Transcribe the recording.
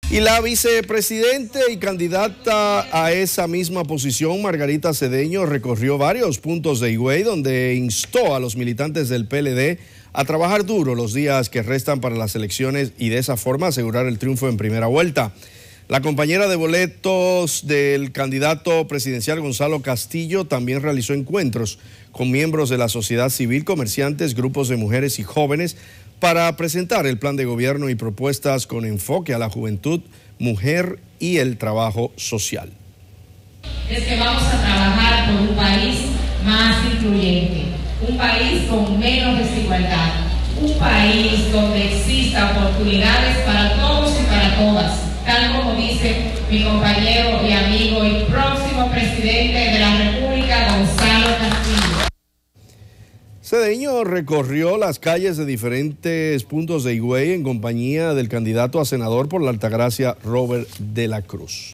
Y la vicepresidente y candidata a esa misma posición, Margarita Cedeño, recorrió varios puntos de Higüey donde instó a los militantes del PLD a trabajar duro los días que restan para las elecciones y de esa forma asegurar el triunfo en primera vuelta. La compañera de boletos del candidato presidencial Gonzalo Castillo también realizó encuentros con miembros de la sociedad civil, comerciantes, grupos de mujeres y jóvenes para presentar el plan de gobierno y propuestas con enfoque a la juventud, mujer y el trabajo social. Es que vamos a trabajar por un país más incluyente, un país con menos desigualdad, un país donde exista oportunidades para todos y para todas, tal como dice mi compañero y amigo y próximo presidente de la República, Gonzalo Castillo. Cedeño recorrió las calles de diferentes puntos de Higüey en compañía del candidato a senador por la Altagracia, Robert de la Cruz.